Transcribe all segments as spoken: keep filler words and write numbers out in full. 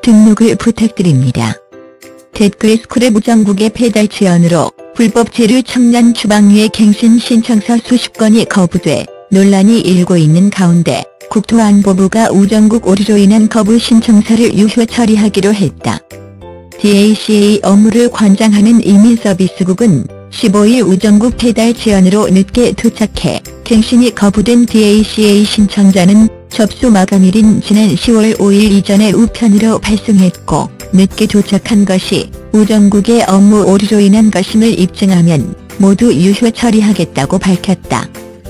등록을 부탁드립니다. 댓글 스크랩 우정국의 배달 지연으로 불법 재료 청년 주방위의 갱신 신청서 수십 건이 거부돼 논란이 일고 있는 가운데 국토안보부가 우정국 오류로 인한 거부 신청서를 유효 처리하기로 했다. 디에이씨에이 업무를 관장하는 이민서비스국은 십오일 우정국 배달 지연으로 늦게 도착해 갱신이 거부된 디에이씨에이 신청자는 접수 마감일인 지난 시월 오일 이전에 우편으로 발송했고 늦게 도착한 것이 우정국의 업무 오류로 인한 것임을 입증하면 모두 유효 처리하겠다고 밝혔다.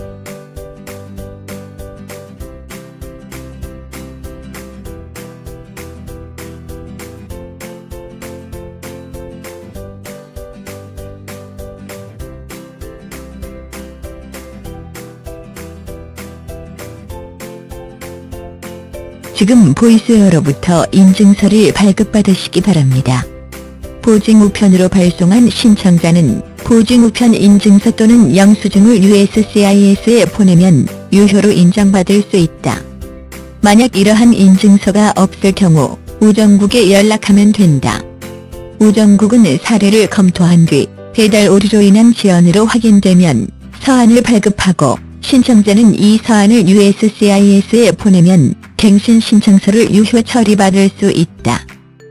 지금 보이스웨어로부터 인증서를 발급받으시기 바랍니다. 보증우편으로 발송한 신청자는 보증우편 인증서 또는 영수증을 유에스시아이에스에 보내면 유효로 인정받을 수 있다. 만약 이러한 인증서가 없을 경우 우정국에 연락하면 된다. 우정국은 사례를 검토한 뒤 배달 오류로 인한 지연으로 확인되면 서한을 발급하고 신청자는 이 서한을 유에스시아이에스에 보내면 갱신 신청서를 유효 처리받을 수 있다.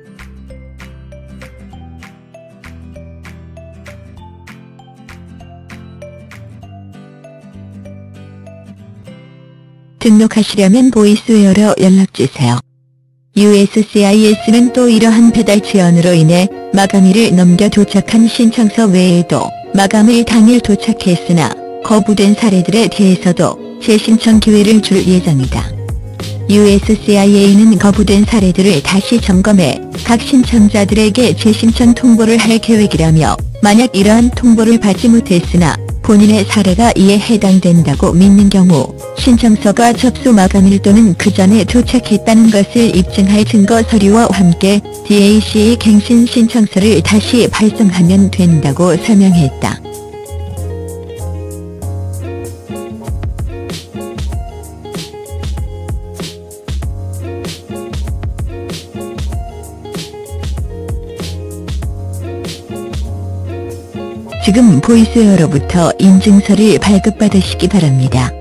등록하시려면 보이스웨어로 연락주세요. 유에스시아이에스는 또 이러한 배달 지연으로 인해 마감일을 넘겨 도착한 신청서 외에도 마감일 당일 도착했으나 거부된 사례들에 대해서도 재신청 기회를 줄 예정이다. 유에스시아이에이는 거부된 사례들을 다시 점검해 각 신청자들에게 재신청 통보를 할 계획이라며 만약 이러한 통보를 받지 못했으나 본인의 사례가 이에 해당된다고 믿는 경우 신청서가 접수 마감일 또는 그 전에 도착했다는 것을 입증할 증거 서류와 함께 디에이씨에이 갱신 신청서를 다시 발송하면 된다고 설명했다. 지금 보이스웨어로부터 인증서를 발급받으시기 바랍니다.